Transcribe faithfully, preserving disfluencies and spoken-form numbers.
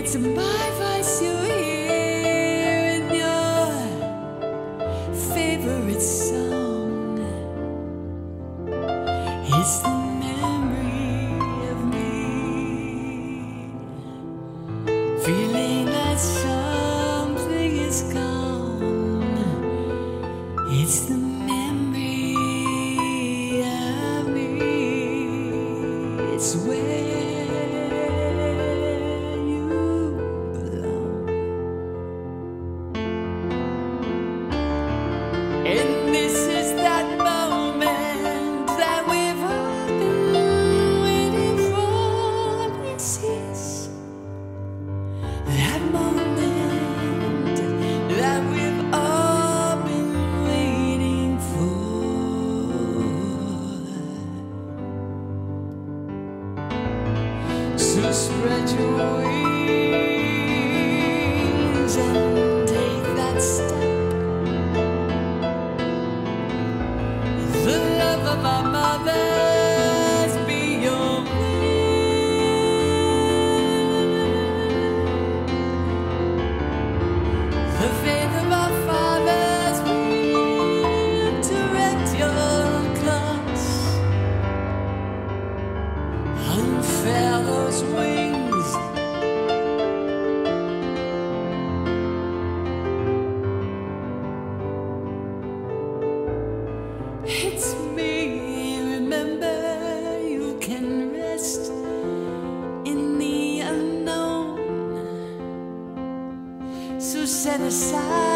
It's my voice you hear in your favorite song. It's the memory of me, feeling that something is gone. It's the memory of me. It's where and this is that moment that we've all been waiting for. This is that moment that we've all been waiting for. So spread your wings and take that step. The love of our mothers be your wing. The faith of our fathers will direct your course. Unfurl those wings. It's me, remember, you can rest in the unknown. So set aside